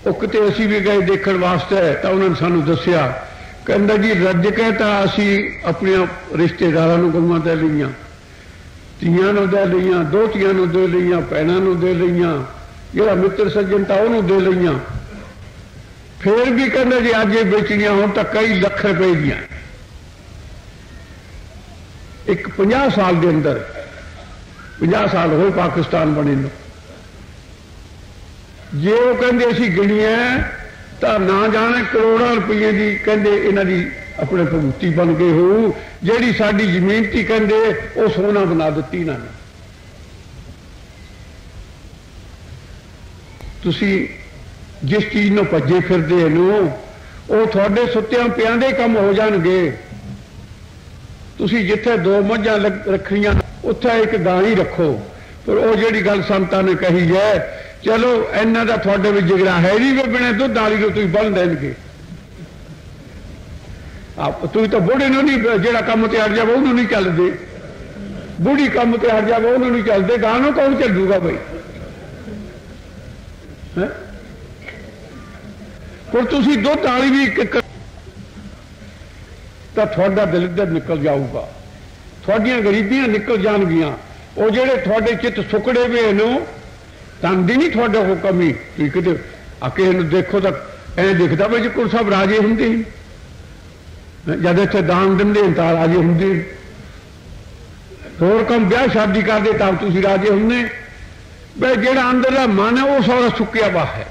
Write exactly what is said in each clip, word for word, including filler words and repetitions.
ਉਹ ਕਿਤੇ ਅਸੀਂ ਵੀ ਗਏ ਦੇਖਣ ਵਾਸਤੇ ਤਾਂ ਉਹਨਾਂ ਨੇ ਸਾਨੂੰ ਦੱਸਿਆ, ਕਹਿੰਦਾ ਜੀ ਰੱਜ ਕੇ ਤਾਂ ਅਸੀਂ ਆਪਣੀਆਂ ਰਿਸ਼ਤੇਦਾਰਾਂ ਨੂੰ ਗਊਆਂ ਦੇ ਲਈਆਂ, ਧੀਆਂ ਨੂੰ ਦੇ ਲਈਆਂ, ਦੋਹਤੀਆਂ ਨੂੰ ਦੇ ਲਈਆਂ, ਭੈਣਾਂ ਨੂੰ ਦੇ ਲਈਆਂ, ਜਿਹੜਾ ਮਿੱਤਰ ਸੱਜਣ ਤਾਂ ਉਹਨੂੰ ਦੇ ਲਈਆਂ। ਫਿਰ ਵੀ ਕਹਿੰਦਾ ਜੀ ਅੱਜ ਇਹ ਵੇਚਣੀਆਂ ਹੁਣ ਤਾਂ ਕਈ ਲੱਖ ਰੁਪਏ ਦੀਆਂ। ਇੱਕ ਪੰਜਾਹ ਸਾਲ ਦੇ ਅੰਦਰ, ਪੰਜਾਹ ਸਾਲ ਹੋਏ ਪਾਕਿਸਤਾਨ ਬਣੇ ਨੂੰ, ਜੇ ਉਹ ਕਹਿੰਦੇ ਅਸੀਂ ਗਿਣੀਆਂ ਤਾਂ ਨਾ ਜਾਣੇ ਕਰੋੜਾਂ ਰੁਪਈਏ ਦੀ ਕਹਿੰਦੇ ਇਹਨਾਂ ਦੀ ਆਪਣੇ ਭਗੂਤੀ ਬਣ ਗਏ ਹੋ। ਜਿਹੜੀ ਸਾਡੀ ਜ਼ਮੀਨ ਸੀ ਕਹਿੰਦੇ ਉਹ ਸੋਨਾ ਬਣਾ ਦਿੱਤੀ ਇਹਨਾਂ ਨੇ। ਤੁਸੀਂ ਜਿਸ ਚੀਜ਼ ਨੂੰ ਭੱਜੇ ਫਿਰਦੇ ਨੂੰ ਉਹ ਤੁਹਾਡੇ ਸੁੱਤਿਆਂ ਪਿਆਂ ਦੇ ਕੰਮ ਹੋ ਜਾਣਗੇ। ਤੁਸੀਂ ਜਿੱਥੇ ਦੋ ਮੱਝਾਂ ਰੱਖਣੀਆਂ ਉੱਥੇ ਇੱਕ ਗਾਂ ਹੀ ਰੱਖੋ। ਪਰ ਉਹ ਜਿਹੜੀ ਗੱਲ ਸੰਤਾਂ ਨੇ ਕਹੀ ਹੈ, ਚਲੋ ਇਹਨਾਂ ਦਾ ਤੁਹਾਡੇ ਵਿੱਚ ਜਿਗਰਾ ਹੈ ਨਹੀਂ ਵੀ ਬਿਨਾਂ ਦੁੱਧ ਵਾਲੀ ਨੂੰ ਤੁਸੀਂ ਬੰਨ ਦੇਣਗੇ। ਆਪ ਤੁਸੀਂ ਤਾਂ ਬੁੜੇ ਨੂੰ ਨਹੀਂ, ਜਿਹੜਾ ਕੰਮ ਤੇ ਹਟ ਜਾਵੇ ਉਹਨੂੰ ਨਹੀਂ ਚੱਲਦੇ, ਬੁੜੀ ਕੰਮ ਤੇ ਹਟ ਜਾਵੇ ਉਹਨੂੰ ਨਹੀਂ ਚੱਲਦੇ, ਗਾਂ ਨੂੰ ਕੌਣ ਚੱਲੂਗਾ ਬਈ? ਪਰ ਤੁਸੀਂ ਦੁੱਧ ਵਾਲੀ ਵੀ ਤਾਂ ਤੁਹਾਡਾ ਦਿਲ ਇੱਧਰ ਨਿਕਲ ਜਾਊਗਾ, ਤੁਹਾਡੀਆਂ ਗਰੀਬੀਆਂ ਨਿਕਲ ਜਾਣਗੀਆਂ। ਉਹ ਜਿਹੜੇ ਤੁਹਾਡੇ ਚਿੱਤ ਸੁਕੜੇ ਵੇ ਨੂੰ ਤੰਦੀ ਨਹੀਂ ਤੁਹਾਡੇ ਹੁਕਮ ਹੀ। ਤੁਸੀਂ ਕਿਤੇ ਆ ਕਿਸੇ ਨੂੰ ਦੇਖੋ ਤਾਂ ਐਂ ਦਿਖਦਾ ਵੀ ਜੇ ਕੋਲ ਸਭ ਰਾਜੇ ਹੁੰਦੇ ਸੀ, ਜਦ ਇੱਥੇ ਦਾਨ ਦਿੰਦੇ ਤਾਂ ਰਾਜੇ ਹੁੰਦੇ, ਹੋਰ ਕੰਮ ਵਿਆਹ ਸ਼ਾਦੀ ਕਰਦੇ ਤਾਂ ਤੁਸੀਂ ਰਾਜੇ ਹੁੰਦੇ। ਬਈ ਜਿਹੜਾ ਅੰਦਰਲਾ ਮਨ ਹੈ ਉਹ ਸਾਰਾ ਸੁੱਕਿਆ ਵਾ ਹੈ।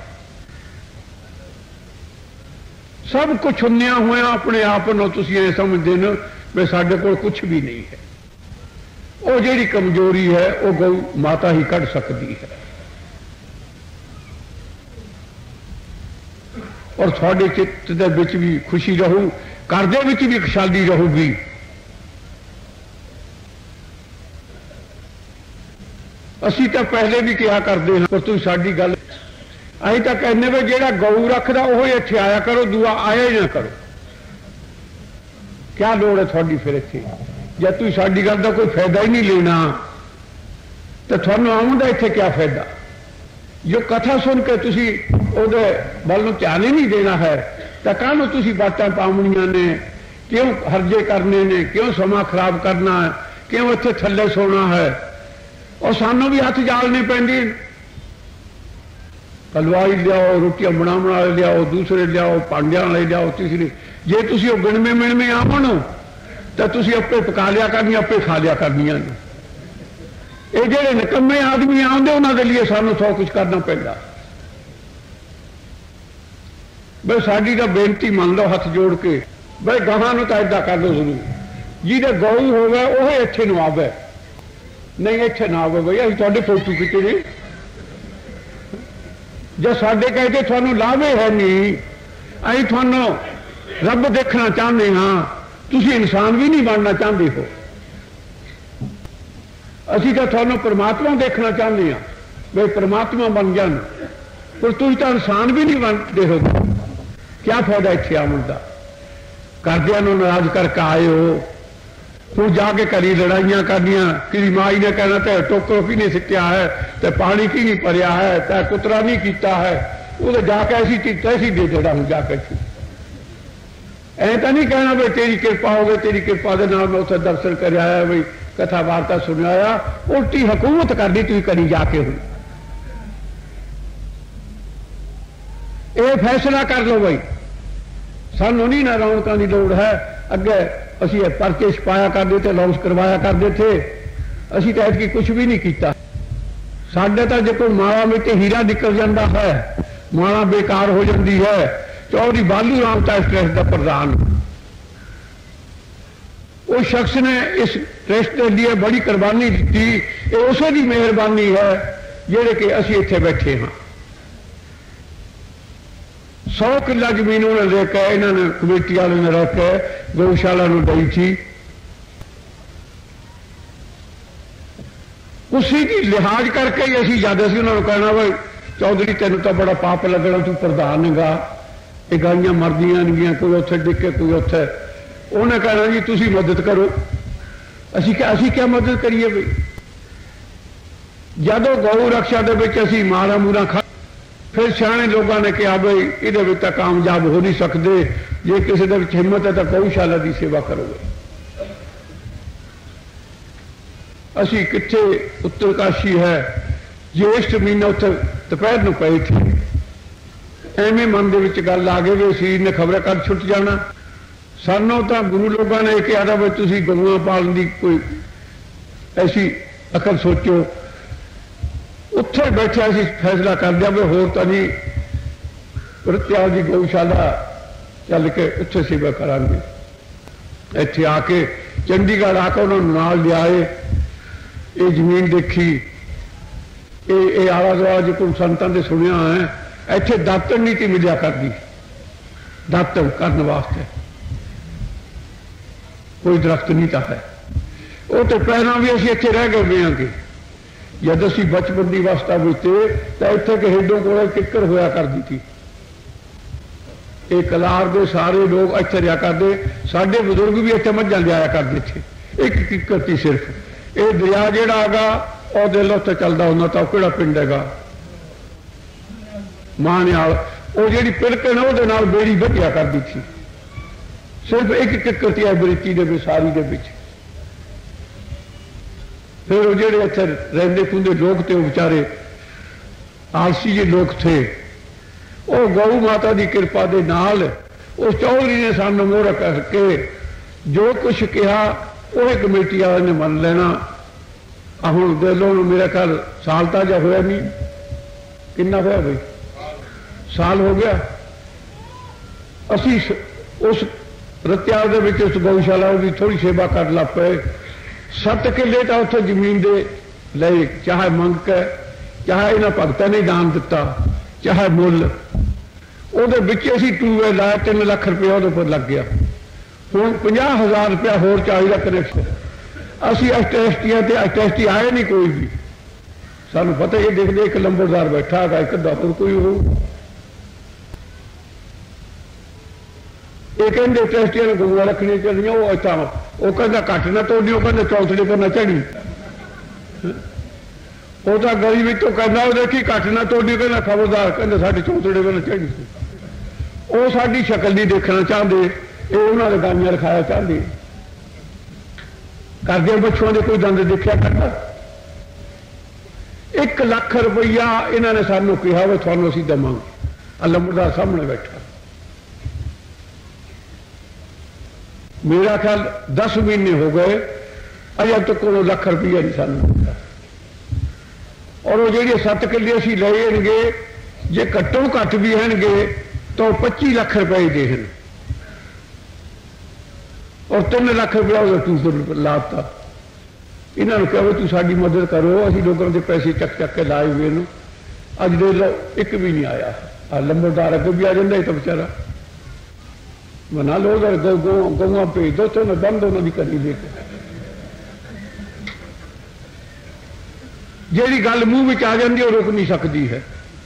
ਸਭ ਕੁਛ ਹੁੰਨਿਆ ਹੋਇਆ ਆਪਣੇ ਆਪ ਨੂੰ ਤੁਸੀਂ ਐ ਸਮਝਦੇ ਨੇ ਵੀ ਸਾਡੇ ਕੋਲ ਕੁਛ ਵੀ ਨਹੀਂ ਹੈ। ਉਹ ਜਿਹੜੀ ਕਮਜ਼ੋਰੀ ਹੈ ਉਹ ਗਊ ਮਾਤਾ ਹੀ ਕੱਢ ਸਕਦੀ ਹੈ। ਔਰ ਤੁਹਾਡੇ ਚਿੱਤ ਦੇ ਵਿੱਚ ਵੀ ਖੁਸ਼ੀ ਰਹੂ, ਘਰ ਦੇ ਵਿੱਚ ਵੀ ਖੁਸ਼ਹਾਲੀ ਰਹੂਗੀ। ਅਸੀਂ ਤਾਂ ਪਹਿਲੇ ਵੀ ਕਿਹਾ ਕਰਦੇ ਹਾਂ, ਪਰ ਤੁਸੀਂ ਸਾਡੀ ਗੱਲ ਅਸੀਂ ਤਾਂ ਕਹਿੰਦੇ ਵੀ ਜਿਹੜਾ ਗਊ ਰੱਖਦਾ ਉਹ ਇੱਥੇ ਆਇਆ ਕਰੋ, ਦੂਆ ਆਇਆ ਹੀ ਨਾ ਕਰੋ। ਕਿਆ ਲੋੜ ਹੈ ਤੁਹਾਡੀ ਫਿਰ ਇੱਥੇ? ਜੇ ਤੁਸੀਂ ਸਾਡੀ ਗੱਲ ਦਾ ਕੋਈ ਫਾਇਦਾ ਹੀ ਨਹੀਂ ਲੈਣਾ ਤਾਂ ਤੁਹਾਨੂੰ ਆਉਣ ਦਾ ਇੱਥੇ ਕਿਆ ਫਾਇਦਾ? ਜੋ ਕਥਾ ਸੁਣ ਕੇ ਤੁਸੀਂ ਉਹਦੇ ਵੱਲ ਨੂੰ ਧਿਆਨ ਹੀ ਨਹੀਂ ਦੇਣਾ ਹੈ ਤਾਂ ਕਾਹਨੂੰ ਤੁਸੀਂ ਬਾਤਾਂ ਪਾਉਣੀਆਂ ਨੇ? ਕਿਉਂ ਹਰਜੇ ਕਰਨੇ ਨੇ? ਕਿਉਂ ਸਮਾਂ ਖਰਾਬ ਕਰਨਾ ਹੈ? ਕਿਉਂ ਇੱਥੇ ਥੱਲੇ ਸੋਣਾ ਹੈ? और सानू भी हथ जालने पैंदी, हलवाई लियाओ, रोटियां बनाने वाले लियाओ, दूसरे लियाओ, भांडियां वाले लियाओ, तीसरे। जे तुसी गिणवे मिणवे आवन तो तुसी आपे पका लिया करनी, आपे खा लिया करनिया ने। ये जेडे निकम्मे आदमी आउंदे उन्हां दे लिए सानू सौ कुछ करना पैंदा। बई साडी तां बेनती मान लो हथ जोड़ के, बई गहां नूं तां इदां कर लो जरूर, जिहदे गऊ होवे ओह इत्थे नूं आवे, नहीं इत्थे ना आवे। बई असीं तुहाडे फोटो खिच्चे ने, जे साडे कहते तुहानूं लावे है नहीं, असीं तुहानूं रब देखना चाहते हाँ, तुसीं इंसान भी नहीं बनना चाहते हो। असीं तां तुहानूं परमात्मा देखना चाहते हैं, बई परमात्मा बन जान, पर तुसीं तां इंसान भी नहीं बनते हो। क्या फायदा इत्थे आउण दा? घरदियां नूं नाराज करके आए हो, हुण जाके घरी लड़ाइयां करनियां, कि माई ने कहना ते टोकरो की नहीं सिटिया है, ते पानी की नहीं भरिया है, ते कुतरा नहीं कीता है, वो जाके ऐसी चीज तैसी दे देना। हूँ जाके ऐ तो नहीं कहना भाई तेरी कृपा हो गई, तेरी कृपा के नाल मैं उत्थे दर्शन कर आया, भाई कथा वार्ता सुनाया, उल्टी हुकूमत करनी तुम करी जाके। हूँ ये फैसला कर लो भाई, सानू नहीं ना रौनकों की लोड़ है। अगे असी परचे छपाया करते थे, लॉन्च करवाया करते थे, असी तो ऐसी कुछ भी नहीं किया। साढ़े तो जो कोई माला में तो हीरा निकल जाता है, माला बेकार हो जाती है। चौधरी बालू राम था इस ट्रस्ट का प्रधान, उस शख्स ने इस ट्रस्ट के लिए बड़ी कुर्बानी दी। उसे की मेहरबानी है जेड़े कि असी इत्थे बैठे हाँ। सौ किला जमीन उन्हें लेके, इन्होंने कमेटी वाले ने रख के गौशाला दी थी। उसी की लिहाज करके ही असी जद असी उन्होंने कहना भाई चौधरी तेन तो बड़ा पाप लगना, तू प्रधान नेगा, ये गाइयां मरदियां नहीं, कोई उत्थे डिके कोई उत्थे। उन्हें कहना जी तुसी मदद करो। असी क्या असी क्या मदद करिए भाई? जदों गौ रक्षा दे विच असी मारा मूरा खा फिर सियाने लोगों ने कहा बई ये तो कामयाब हो नहीं सकते, जे किसी के हिम्मत है तो गौशाला की सेवा करोगे। असी किथे उत्तरकाशी है, ज्येष्ठ महीना उत्थे दोपहर को पे थे, एवें मन के गल आ गई भी शरीर ने खबर कर छुट जाना। सानों तो गुरु लोगों ने कहा भी तुम गऊँ पालन की कोई ऐसी अकल सोचो। उत्थे बैठे असी फैसला कर दिया भी होर तो नहीं, प्रत्याल की गौशाला चल के उत्थे सेवा करांगे। इत्थे आके चंडीगढ़ आके उन्होंने नाल लियाए, ये जमीन देखी, ये आला दुआला जो कोई संतां दे सुनिया है, इत्थे दातन नीति मिलिया करदी, दातन करने वास्ते कोई दरख्त नहीं था है। वो तो पहला भी असीं इत्थे रह गए वे कि जब असीं बचपन की अवस्था में थे तो इत्थे के हेडों को किक्कर होया करती थी। ये कलार के सारे लोग इत्थे रहा करते, साडे बजुर्ग भी इत्थे मझां लियाया करते थे, एक किक्कर थी सिर्फ। ये दरिया जिहड़ा हैगा और दिल उत्ते चलदा हुंदा तां किहड़ा पिंड हैगा माणियाल, वो जिहड़ी पिड़क है ना उहदे नाल बेड़ी वधिया करदी थी, सिर्फ एक किक्कर थी बरीकी दे विच सारी दे विच। फिर वो जेडे इत्थे रहिंदे खुंदे लोग थे, बेचारे आलसी जे लोग थे, वो गौ माता की कृपा के नाल उस चौधरी ने सानू मोहर करके जो कुछ कहा वो कमेटी वाले ने मन लेना। हुण दिलों मेरा ख्याल साल ताजा होया नहीं, किन्ना होया बई साल हो गया। असी उस रत्याल दे विच उस गौशाला की थोड़ी सेवा कर लग पे। सत्त किले तो उत्थे जमीन दे लए, चाहे मंग के, चाहे इन्हां भगतां ने दान दिता, चाहे मुल। उहदे विच असीं टूबे लाया, तीन लख रुपया उहदे पर लग गया। हुण पचास हज़ार रुपया होर चाहिदा कनैक्शन। असीं एस टेस्टियां ते एस टेस्टी आए नहीं कोई भी, सानूं पता ही देखदे एक लंबरदार बैठा है, एक दापुर कोई हो। ये कहते टेस्टियां ने गऊआं रखनियां चाहिए, वो इतना वो कहता घट ना तोड़ी, वो कहते चौथड़े पर ना चढ़ी। वो तो गली में तो कहना वो देखी घट ना तोड़ी, कहना खबरदार, कहते साढ़े चौथड़े पर ना चढ़ी। वो साड़ी शक्ल नहीं देखना चाहते, ये उन्होंने गाइयां रखाया चाहते। करदे बछुआ के कोई दंद देखा करता। एक लख रुपया इन्होंने सानू कहा वो थानू असीं देवांगे। आ लंबरदार सामने बैठा, मेरा ख्याल दस महीने हो गए अजे तक को लख रुपया नहीं सानू दिता। और वो जी सत्त किले असीं लेंगे, जे घट्टों घट भी हैं तो पच्ची लख रुपए देन, और तीन लख रुपया वो टूट लाता। इन्होंने कहा तू साड़ी मदद करो, असीं लोगों के पैसे चक चक के लाए हुए हैं। अज दे लो एक भी नहीं आया। आ लंबरदार अगे भी आ जाता तो बेचारा मना लो, गऊआ भेज दो तो बंद उन्होंने करी लेके। जी गल मूँह में आ जाती है रुक नहीं सकती है।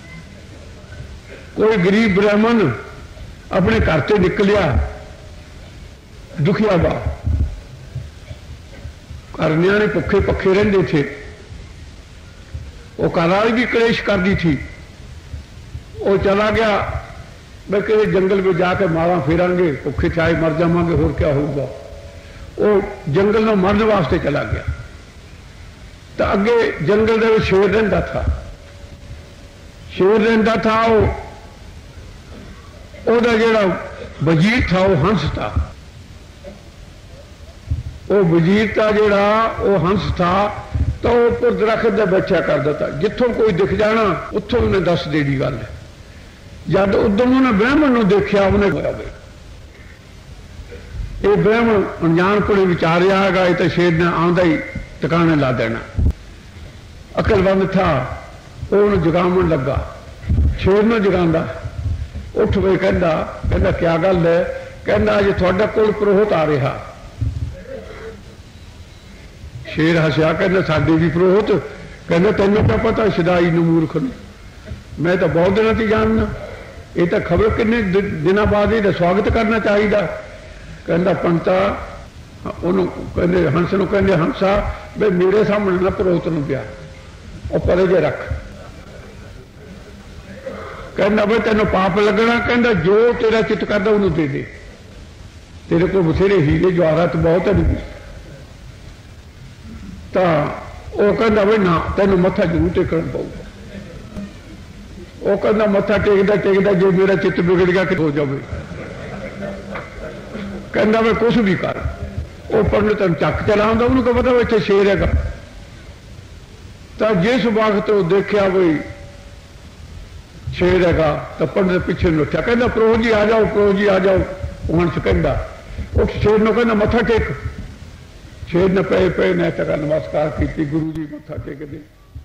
कोई गरीब ब्राह्मण अपने घर से निकलिया दुखिया बा, घर न्याणे भुखे पखे रहते थे, वो घर वाली भी कलेश करती थी। वो चला गया मैं किसी जंगल में जाके माला फेरांगे, भुखे चाहे मर जावांगे, होर क्या होगा। वो जंगल में मरने वास्ते चला गया। तो अगे जंगल में शेर रहता था, शेर रहता था। वो जोड़ा वजीर था वो हंस था। वो वजीर का जोड़ा वो हंस था, तो उपर दरख्त में बैठा करता था। जिथों कोई दिख जाना उतों उन्हें दस देनी गल। जब उदम उन्हें ब्राह्मण को देखा उन्हें होया गया, ये ब्राह्मण अनजान कोले विचारिया है, ये तो शेर ने आंदा ही टिकाने ला देना। अकलबंद था, वो उन्हें जगावन लगा। शेर ने जगांदा उठ पे कहता कहता क्या गल है, कहता अज थोड़ा कोल पुरोहित आ रहा। शेर हसिया कहता साडे भी पुरोहित, कहता तेनों क्या पता शदाई नूं मूर्ख नूं, मैं तो बहुत दिनों से जानना, ये तो खबर किन्ने दिनों बाद ये स्वागत करना चाहिए। कहता पंता उन्होंने कहते हंस नूं कहते हंसा बे मेरे सामने ना पुरोहित नूं पिया, और परे जे रख। कहना बे तेन पाप लगना, कहना जो तेरा चित करता उन्होंने दे दे, तेरे को बथेरे हीरे जवाहरात बहुत है। तो वह कहना बे ना तेन मत्था जरूर टेकना पऊगा। वह कहना मत्था टेकदा टेकदा जो मेरा चित बिगड़ गया कि हो जाए, कहना मैं कुछ भी कर। वो पंडित चक चलाता, उन्होंने पता इतने शेर है। तो जिस वक्त वो देखा बई शेर है तो पंडित पिछे नठा, कहना प्रो जी आ जाओ, प्रो जी आ जाओ। हंस कहता उस शेर ने कहना मत्था टेक। शेर ने पे पे ने तक नमस्कार की, गुरु जी मत्था टेक दे,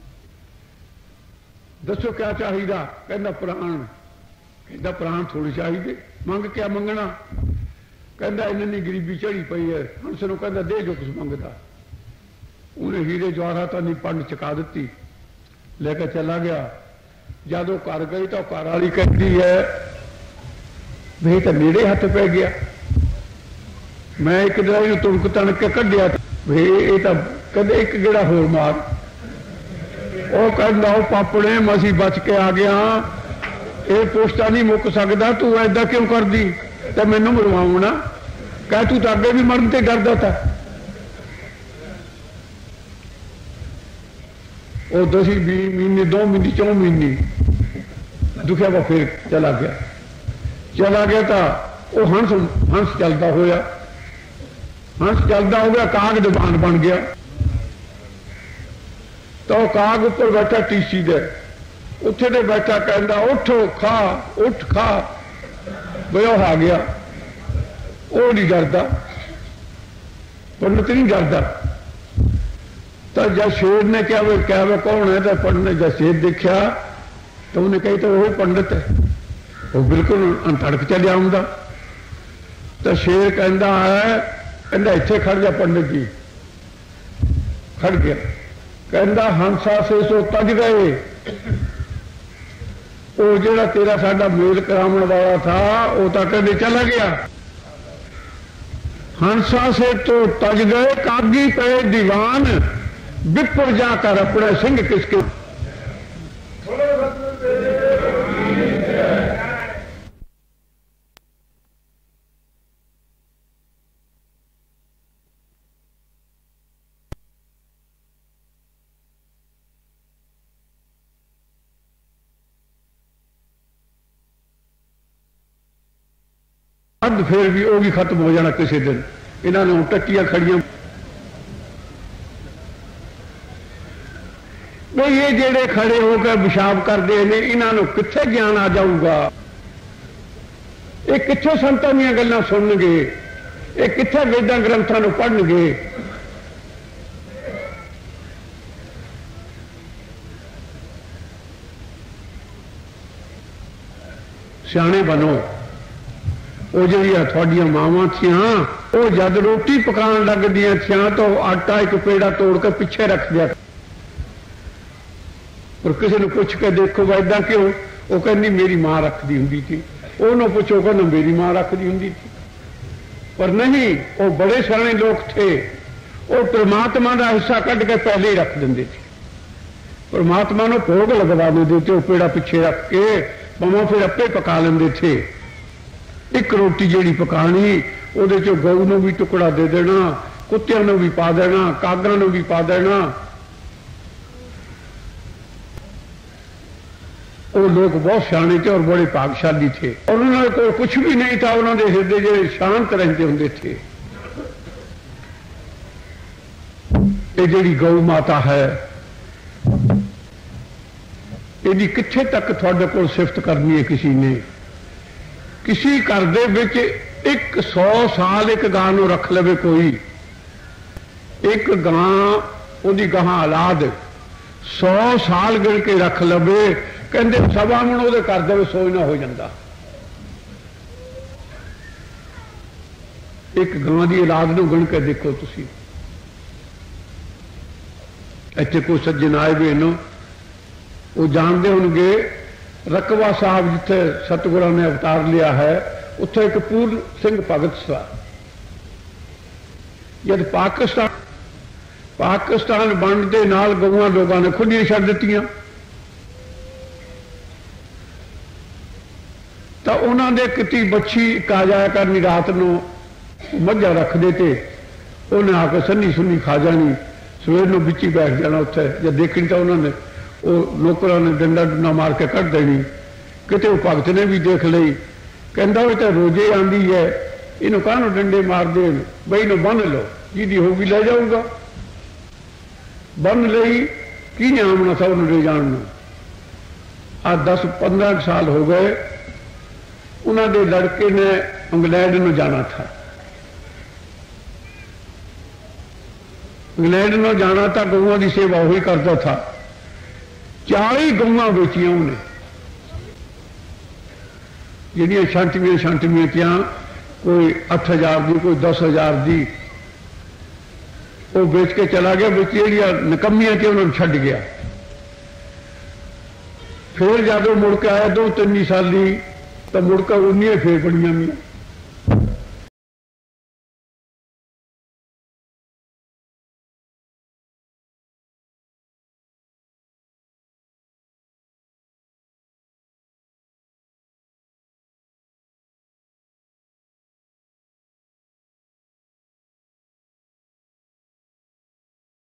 दसो क्या चाहिए? कहना प्राण। कहता प्राण थोड़ी चाहिए, मंग क्या मंगना? कहता इन्नी गरीबी चढ़ी पई है। हंस नूं कहता दे जो कुछ मंगता। उन्हें हीरे जवाहरात की पंड चका दी, लेकर चला गया। जब वो घर गई तो घर वाली कहती है भी तो मेरे हथ पै गया, मैं एक दिन तुड़क तनक के कढ़िया भी ये तो कहते एक गेड़ा होर मार। वो कहना वो पापने मसी बच के आ गया, ये पोस्टा नहीं मुक सकता, तू ऐदा क्यों कर दी तो मैनू मरवाउना? कह तू तो अगे भी मरन से डरदा था। वो दसी भी महीने दो महीने चौ महीने दुखिया वो फिर चला गया। चला गया तो वो हंस हंस चलता होया, हंस चलता हो गया, काग दबान बन गया। तो काग ऊपर बैठा टीसी दे, उत्थे दे बैठा कहता उठो खा, उठ खा। बे आ गया, वो नहीं डरता, पंडित नहीं डरता। तो जब शेर ने क्या वे क्या वे कौन है, तो पंडित ने जब शेर देखा तो उन्हें कही तो वही पंडित है, वो बिल्कुल अंतड़क चलिया आऊंगा। तो शेर कहता है, कहता इत्थे खड़ जा पंडित जी। खड़ गया, कहता हंसा से सो तज गए। वो जो तेरा साडा मेल कराने वाला था वो तो कहते चला गया। हंसा से तो तज गए कागी पे दीवान, विप्र जाकर अपने सिंह किसके। फिर भी वो भी खत्म हो जाना किसी दिन। इन्होंने टक्कियां खड़ियां भाई ये जेड़े खड़े होकर पिशाब करते हैं, इन्होंने कित्थे ज्ञान आ जाऊगा? ये कित्थे संतां दीयां गल्लां सुनणगे? ये कित्थे वेदां ग्रंथां नूं पढ़णगे? सियाणे बनो। वो जिहड़ियां तुहाडीआं मावां थियां, वो जद रोटी पकाउण लगदियां थियां तो आटा एक पेड़ा तोड़ के पिछे रख दिया। और किसी ने पूछ के देखो ऐदा क्यों? वो कहनी मेरी मां रखती हुंदी थी। उन्होंने पूछो कहना मेरी मां रखती हुंदी थी। पर नहीं, वो बड़े सियाणे लोग थे, वो परमात्मा का हिस्सा कढ़ के पहले ही रख देंगे थे। परमात्मा ने भोग लगवा देते थे, वो पेड़ा पिछे रख के मामा फिर अपे पका लेंदे थे। एक रोटी जिहड़ी पकानी उहदे चों गऊ नूं भी टुकड़ा दे देना, कुत्तियां नूं भी पा देना, कागरां नूं भी पा देना। वो लोग बहुत सियाणे थे और बड़े भागशाली थे, और उन्होंने कोई कुछ भी नहीं था। उन्होंने हृदय जो शांत रहते होंगे थे। ये जिहड़ी गौ माता है, यदि कित्थे तक तुहाडे कोल सिफत करनी है किसी ने? किसी घर दे विच एक सौ साल एक गां नूं रख लवे कोई, एक गां उहदी गां औलाद सौ साल गिण के रख लवे, कहते सवा मन वो कर दे सोचना हो जाता। एक गां की औलाद नूं गिण के देखो तुसी। इत्थे कोई सज्जन आए भी इनो वो जानते होंगे, रकबा साहब जिथे सतगुरां ने अवतार लिया है, उत्थे एक पूर्ण सिंह भगत सा। जब पाकिस्तान पाकिस्तान वंड दे नाल गऊआं लोगों ने खुलियां छड्ड दित्तियां, ਤਾਂ ਉਹਨਾਂ ਦੇ ਕਿਤੇ ਬੱਚੀ ਇੱਕ ਆ ਜਾਇਆ ਕਰਨੀ ਰਾਤ ਨੂੰ ਮੱਝਾਂ ਰੱਖਦੇ ਤੇ ਉਹਨੇ ਆ ਕੇ ਸੰਨੀ ਸੁੰਨੀ ਖਾ ਜਾਣੀ, ਸਵੇਰ ਨੂੰ ਵਿੱਚ ਹੀ ਬੈਠ ਜਾਣਾ ਉੱਥੇ। ਜੇ ਦੇਖਣੀ ਤਾਂ ਉਹਨਾਂ ਨੇ ਉਹ ਨੌਕਰਾਂ ਨੇ ਡੰਡਾ ਡੁੰਡਾ ਮਾਰ ਕੇ ਕੱਢ ਦੇਣੀ। ਕਿਤੇ ਉਹ ਭਗਤ ਨੇ ਵੀ ਦੇਖ ਲਈ, ਕਹਿੰਦਾ ਉਹ ਤਾਂ ਰੋਜ਼ੇ ਆਂਦੀ ਹੈ, ਇਹਨੂੰ ਕਾਹਨੂੰ ਡੰਡੇ ਮਾਰਦੇ ਨੇ, ਬਈ ਇਹਨੂੰ ਬੰਨ੍ਹ ਲਓ, ਜਿਹਦੀ ਹੋਊਗੀ ਲੈ ਜਾਊਗਾ। ਬੰਨ੍ਹ ਲਈ, ਕੀ ਨਿਆਮਣਾ ਸਭ ਨੂੰ ਲੈ ਜਾਣ ਨੂੰ। ਆ ਦਸ ਪੰद्रह साल हो गए, उन्होंने लड़के ने इंग्लैंड में जाना था, इंग्लैंड में जाना था, गऊँ की सेवा वही करता था। चाली गऊँ बेचिया उन्हें, जिहड़ियां छंटवियां छंटवियां क्या, कोई अठ हज़ार की, कोई दस हज़ार की, वो बेच के चला गया। बेच जिहड़ियां नकम्मियां थी उन्होंने छड्ड गया। फिर जब मुड़ के आया दो तीन साली, तो मुड़ के उन्नियां फिर बड़ियां भी